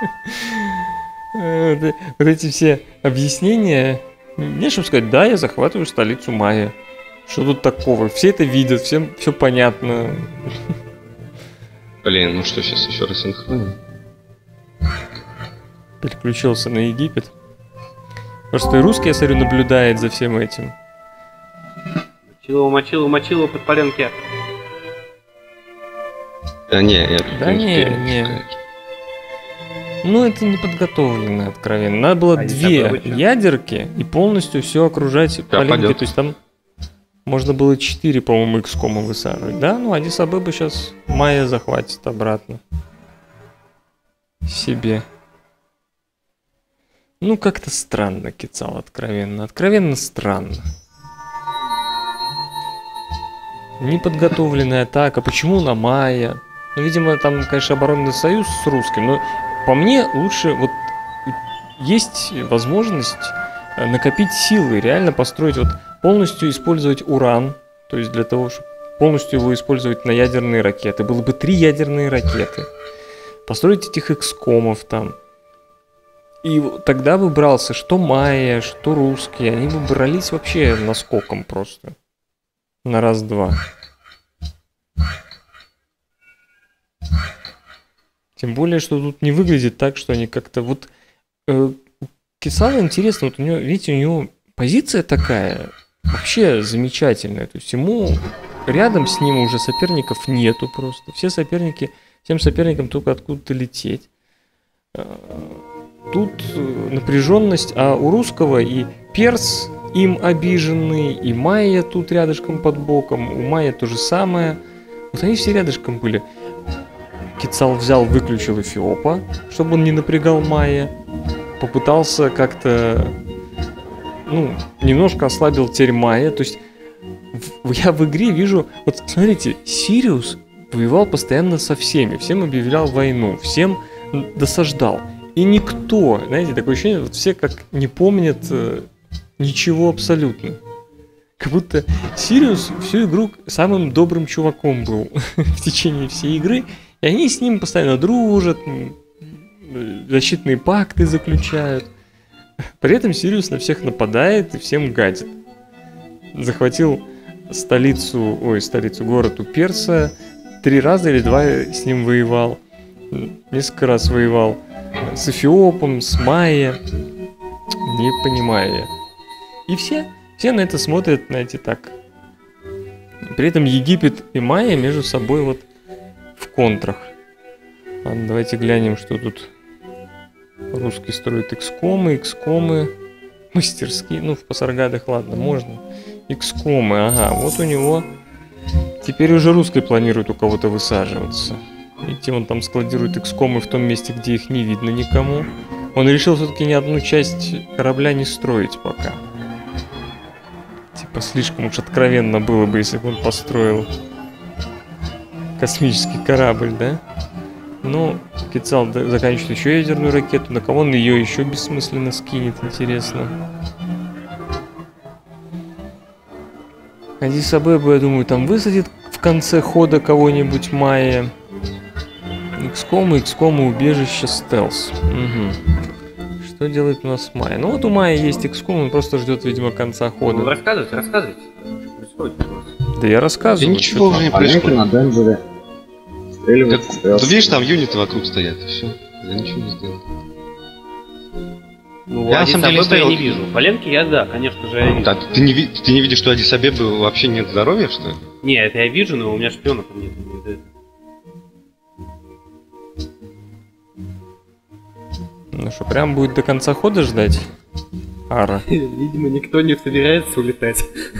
Э, вот э- Вот эти все объяснения. Не, чтобы сказать, да, я захватываю столицу Майя. Что тут такого? Все это видят, всем все понятно. Блин, ну что, сейчас еще раз синхроним? Переключился на Египет. Просто и русский, я смотрю, наблюдает за всем этим. Мочилова, мочилова, мочилова под поленки. Да не, я тут Да не, успею, не. конечно. Ну, это не подготовлено, откровенно. Надо было А не две такое вы чё? ядерки и полностью все окружать полинкой. пойдёт. То есть там можно было четыре, по-моему, икскома высаживать. Да, ну Аддис Абеба сейчас Майя захватит обратно. Себе. Ну, как-то странно, Кицал, откровенно. Откровенно странно. Неподготовленная атака. Почему на Майя? Ну, видимо, там, конечно, оборонный союз с русским, но по мне лучше вот есть возможность э, накопить силы, реально построить, вот полностью использовать уран, то есть для того, чтобы полностью его использовать на ядерные ракеты. Было бы три ядерные ракеты. Построить этих икскомов там. И вот тогда бы брался что Майя, что русские. Они бы брались вообще наскоком просто. На раз-два. Тем более, что тут не выглядит так, что они как-то вот... Э, Кисала интересно, вот у него, видите, у него позиция такая вообще замечательная. То есть ему рядом с ним уже соперников нету просто. Все соперники, всем соперникам только откуда-то лететь. Э, Тут э, напряженность, а у русского и перс им обиженный, и Майя тут рядышком под боком, у Майя то же самое. Вот они все рядышком были. Кицал взял, выключил Эфиопа, чтобы он не напрягал Майя. Попытался как-то, ну, немножко ослабил теперь Майя. То есть в- я в игре вижу, вот смотрите, Сириус воевал постоянно со всеми, всем объявлял войну, всем м, досаждал. И никто, знаете, такое ощущение, вот все как не помнят э, ничего абсолютно. Как будто Сириус всю игру самым добрым чуваком был в течение всей игры. И они с ним постоянно дружат, м, защитные пакты заключают. При этом Сириус на всех нападает и всем гадит. Захватил столицу, ой, столицу, город у Перса. Три раза или два с ним воевал. Несколько раз воевал с Эфиопом, с Майя. Не понимаю я. И все, все на это смотрят, знаете, так. При этом Египет и Майя между собой вот в контрах. Ладно, давайте глянем, что тут русские строят икскомы, икскомы, мастерские. Ну, в Пасаргадах, ладно, можно. Икскомы, ага, вот у него. Теперь уже русский планирует у кого-то высаживаться. Видите, он там складирует икскомы в том месте, где их не видно никому. Он решил все-таки ни одну часть корабля не строить пока. Типа слишком уж откровенно было бы, если бы он построил космический корабль, да? Ну, Кицал заканчивает еще ядерную ракету. На кого он ее еще бессмысленно скинет, интересно. Аддис Абеба, я думаю, там высадит в конце хода кого-нибудь Майя. Икскомы, икскомы, убежище, стелс. Угу. Что делает у нас Майя? Ну вот у Майя есть икском, он просто ждет, видимо, конца хода. Ну, рассказывайте, рассказывайте. Что происходит у вас? Да я рассказываю. Да ничего уже не Понятно, происходит. на денджере. Да, Стреливают, да стреляют. видишь, там юниты вокруг стоят, и все. Я ничего не сделал. Ну, Я, на Аддис самом деле, Абебы стоял- я не вижу. Поленки я, да, конечно же, я вижу. Да, ты не, ви- ты не видишь, что Аддис Абебы вообще нет здоровья, что ли? Не, это я вижу, но у меня шпионов там нет. не до этого. Ну что, прям будет до конца хода ждать? Ара. Видимо, никто не собирается улетать.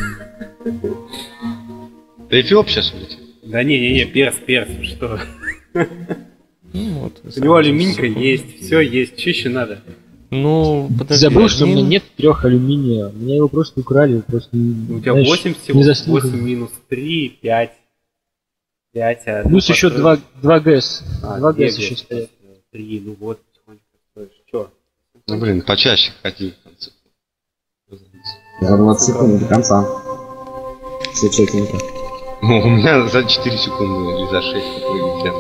Да Эфиоп сейчас улетит. Да не-не-не, перс, перс, что? Ну, вот, У него алюминька есть, все есть, что еще надо? Ну, Ты подожди. забыл, что у меня один- нет трех алюминия. У меня его просто украли, просто... У тебя знаешь, восемь всего, не заслуженно. восемь минус три, пять. пять, а Плюс ну, еще построил. два, два ГЭС. А, два две ГЭС еще ГЭС стоят. построил. Три, ну вот, потихоньку строишь. Че? Ну блин, почаще ходи в конце. За двадцать секунд до конца. Все четенько. Ну, у меня за четыре секунды или за шесть летят.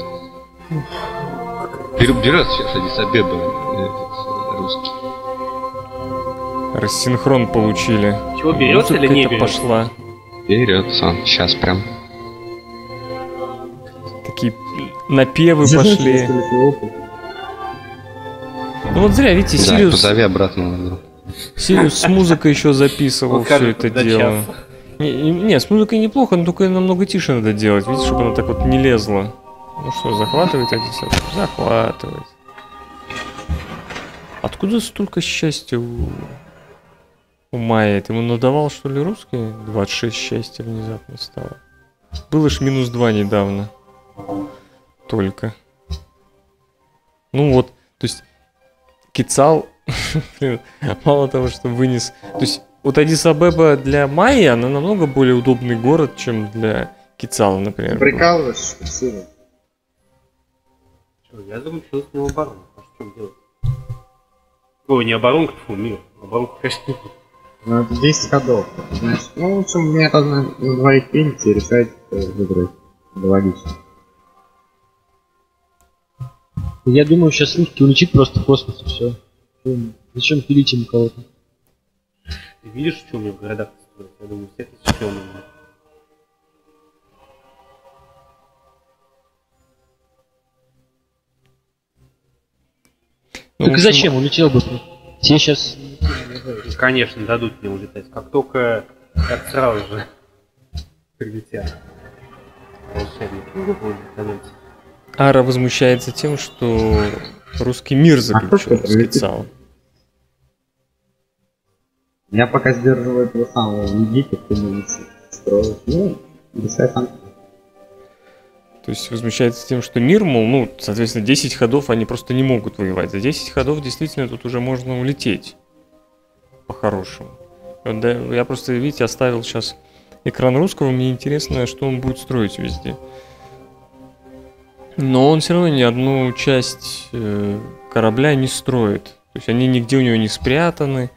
Бер- Берет сейчас Аддис Абеба этот, русский. Рассинхрон получили. Чего, берется или не Музыка-то берется? пошла. Берет, сон, сейчас прям. Такие напевы пошли. Ну вот зря, видите, Да, Сириус, позови обратно надо. Сириус с музыкой еще записывал Вот все кажется, это до дело. часа. Не, не- не, с музыкой неплохо, но только ее намного тише надо делать, видите, чтобы она так вот не лезла. Ну что, захватывает Аддис Абеба? Захватывает. Откуда столько счастья у, у Майя? Ты ему надавал, что ли, русский? двадцать шесть счастья внезапно стало. Было ж минус два недавно. Только. Ну вот, то есть Кицал, блин, мало того, что вынес... То есть вот Аддис Абеба для Майя, она намного более удобный город, чем для Кицала, например. был. Прикалываешься, Сири? Чё, я замучил с него оборону. А что там делать? Ой, не оборонка, фу, мир. Оборонка, конечно, не будет. Ну это десять ходов. Знаешь, ну лучше мне это на, на двоих пенить и решать, э, выиграть. Это логично. Я думаю, сейчас русский улетит просто в космос и все. Зачем пилить ему кого-то? Ты видишь, что у меня в городах строят? Я думаю, все это шпионы. Ну, Так в и общем, зачем? Улетел бы. Те сейчас... Конечно, дадут мне улетать. Как только, как сразу же прилетят. Волшебники. Ой, наконец. Ара возмущается тем, что русский мир заключен кто с прилетит? Кицалом. Я пока сдерживаю этого самого Египет, ты не строишь. Ну, решай сам. То есть возмущается тем, что мир, мол, ну, соответственно, десять ходов они просто не могут воевать. За десять ходов действительно тут уже можно улететь. По-хорошему. Вот, да, я просто, видите, оставил сейчас экран русского, мне интересно, что он будет строить везде. Но он все равно ни одну часть э, корабля не строит. То есть они нигде у него не спрятаны,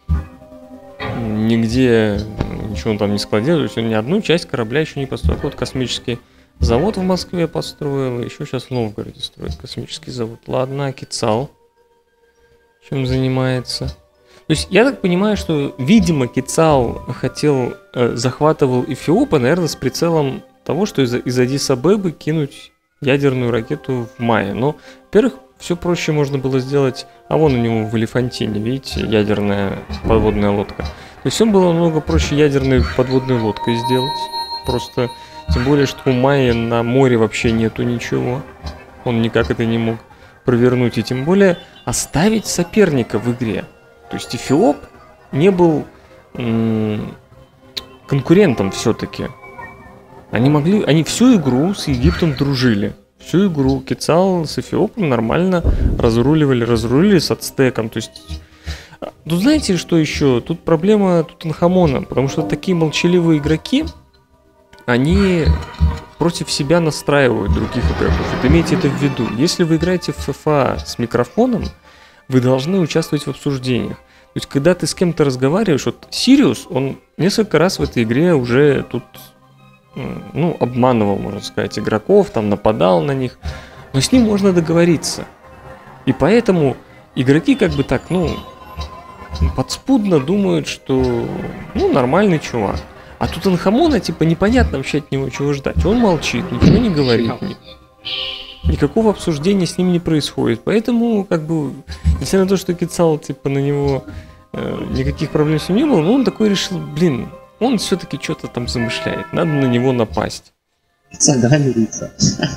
нигде ничего он там не складирует. То есть он ни одну часть корабля еще не построил. Вот космический завод в Москве построил, еще сейчас в Новгороде строит космический завод. Ладно, а Кицал чем занимается? То есть я так понимаю, что, видимо, Кицал хотел, э, захватывал Эфиопа, наверное, с прицелом того, что из, из Аддис Абебы кинуть ядерную ракету в мае. Но, во-первых, все проще можно было сделать, а вон у него в Элефантине, видите, ядерная подводная лодка. То есть все было намного проще ядерной подводной лодкой сделать. Просто, тем более, что у Майя на море вообще нету ничего. Он никак это не мог провернуть. И тем более оставить соперника в игре. То есть Эфиоп не был м- конкурентом все-таки. Они могли, они всю игру с Египтом дружили. Всю игру Кецал с Эфиопом нормально разруливали, разрулили с ацтеком. То есть, ну знаете, что еще? Тут проблема Тутанхамона, потому что такие молчаливые игроки, они против себя настраивают других игроков. Вот имейте это в виду. Если вы играете в эф а с микрофоном, вы должны участвовать в обсуждениях. То есть, когда ты с кем-то разговариваешь, вот Сириус, он несколько раз в этой игре уже тут, ну, обманывал, можно сказать, игроков, там, нападал на них, но с ним можно договориться. И поэтому игроки как бы так, ну, подспудно думают, что, ну, нормальный чувак. А Тутанхамона, типа, непонятно вообще от него чего ждать. Он молчит, ничего не говорит. Никакого обсуждения с ним не происходит. Поэтому, как бы, несмотря на то, что Кецал, типа, на него э, никаких проблем с ним не было, но он такой решил, блин, он все-таки что-то там замышляет. Надо на него напасть. Кецал, давай мириться.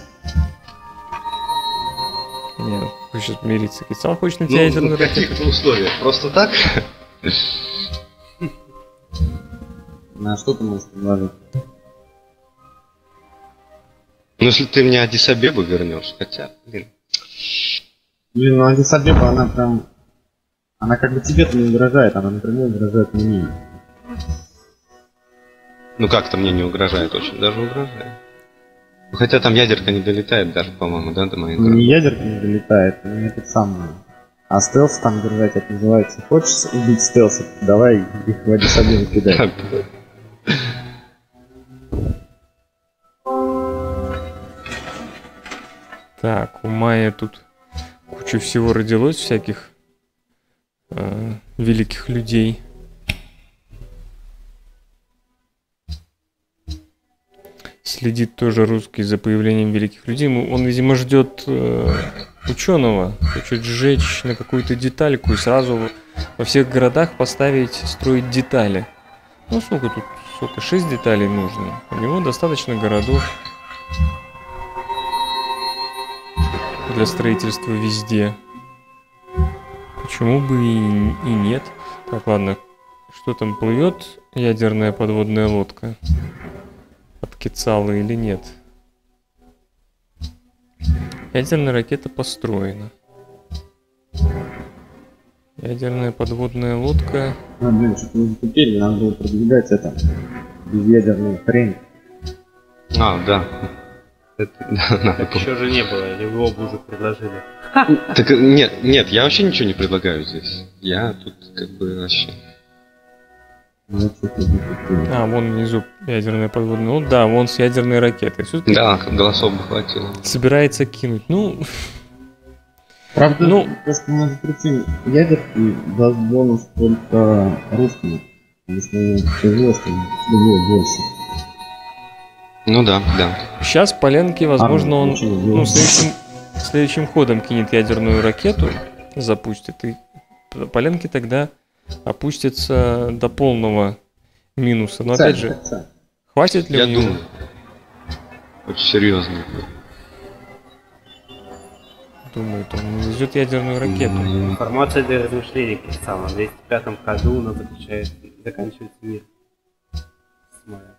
Нет, хочет мириться. Кецал хочет на тебя Ну, ядерную в ракету. каких условиях? Просто так? На что ты можешь предложить? Ну, если ты мне Адис-Абебу вернешь, хотя, блин. Блин, ну Адис-Абеба, она прям... Она как бы тебе-то не угрожает, она напрямую угрожает мне. Ну как-то мне не угрожает, очень даже угрожает. Ну, хотя там ядерка не долетает даже, по-моему, да, до моей Ну, не ядерка не долетает, не этот самый. А стелс там держать, это называется. Хочешь убить стелса? Давай их в Адис-Абебу кидай. Так, у Майя тут куча всего родилось, всяких э, великих людей. Следит тоже русский за появлением великих людей. Он, видимо, ждет э, ученого, хочет сжечь на какую-то детальку и сразу во всех городах поставить, строить детали. Ну, сколько тут, сколько, шесть деталей нужно. У него достаточно городов для строительства везде. Почему бы и, и нет? Так, ладно. Что там плывет? Ядерная подводная лодка. От Кецала или нет? Ядерная ракета построена. Ядерная подводная лодка. Ну, блин, что-то мы теперь надо было продвигать это. Безъядерную хрень. А, да. Это, да, надо Так еще же не было, или вы оба уже предложили. Так нет, нет, я вообще ничего не предлагаю здесь. Я тут как бы вообще. Ну, что-то не А, вон внизу ядерная подводная лодка. Ну да, вон с ядерной ракетой. Всё-таки Да, голосов бы хватило. собирается кинуть. Ну, Правда, Ну- ну, то, что мы запретим ядерки, даст бонус только русским. Потому что тяжело, что другое больше. Ну да, да. сейчас Поленки, возможно, А, он очень ну, здорово. следующим, следующим ходом кинет ядерную ракету, запустит. И Поленки тогда опустится до полного минуса. Но опять же, хватит ли Я у него? думаю. Очень серьезно. Думает, он везет ядерную ракету. Информация для размышлений Кецала. В двести пятом году у нас заключается, заканчивается мир. С мая.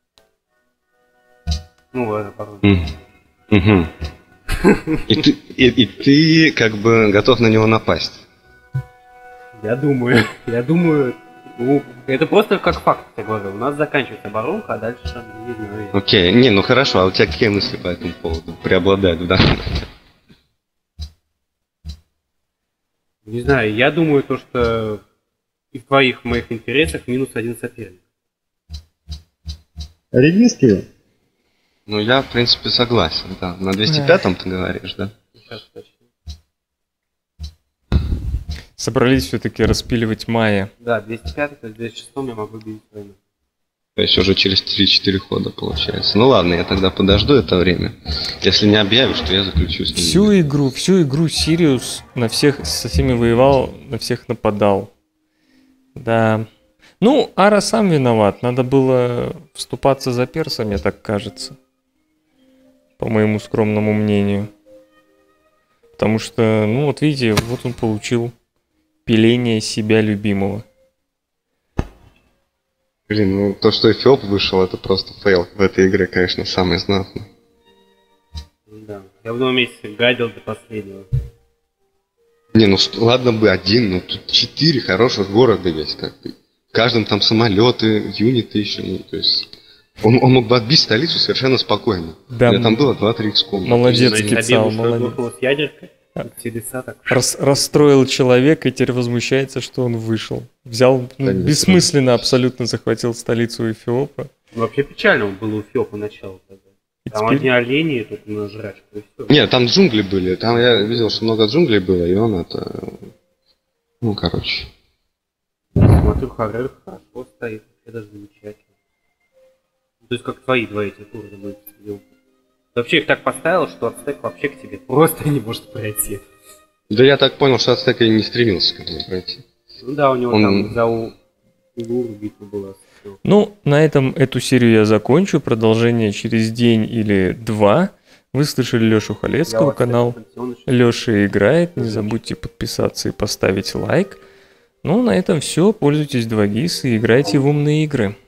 Ну ладно, порой. Угу. И ты, и, и ты как бы готов на него напасть. Я думаю, я думаю, ну, это просто как факт, я говорю. У нас заканчивается оборонка, а дальше не знаю. Окей, не, ну хорошо, а у тебя какие мысли по этому поводу преобладают в данном моменте? Не знаю, я думаю то, что и в твоих, в моих интересах минус один соперник. Редиски? Ну я, в принципе, согласен, да. На двести пятом ты говоришь, да? Сейчас уточню. Собрались все-таки распиливать Майя. Да, двести пятый, то есть в двести шестом я могу бить войну. То есть уже через три-четыре хода получается. Ну ладно, я тогда подожду это время. Если не объявишь, то я заключу с ним. Всю игру, всю игру Сириус на всех, со всеми воевал, на всех нападал. Да. Ну, Ара сам виноват. Надо было вступаться за перса, мне так кажется. По моему скромному мнению. Потому что, ну вот видите, вот он получил пиление себя любимого. Блин, ну то, что Эфиоп вышел, это просто фейл в этой игре, конечно, самый знатный. Да. Я в новом месяце гайдил до последнего. Не, ну ст- ладно бы один, но тут четыре хороших города есть, как бы. В каждом там самолеты, юниты еще, ну, то есть... Он, он мог бы отбить столицу совершенно спокойно. Да, У меня там было два-три икскома. молодец, Знаете, Кицал, обидно, что молодец. рухнулась ядерка. Все леса так. Рас- расстроил человека и теперь возмущается, что он вышел. Взял, ну, Конечно. бессмысленно абсолютно захватил столицу Эфиопа. Ну, вообще печально он был у Эфиопа начало тогда. И Там теперь- одни олени, только на жрачку и все. Нет, там джунгли были. Там я видел, что много джунглей было, и он это... Ну, короче. Смотрю, Харрер хорошо стоит, вообще даже замечательно. То есть как твои два этих города мы посмотрел. Вообще их так поставил, что Ацтек вообще к тебе просто не может пройти. Да я так понял, что Ацтек и не стремился к этому пройти. Ну да, у него Он- там за У- Улур битва была. Ну, на этом эту серию я закончу. Продолжение через день или два. Вы слышали Лешу Халецкого, канал Леша играет. Не забудьте подписаться и поставить лайк. Ну, на этом все. Пользуйтесь два гис и играйте в умные игры.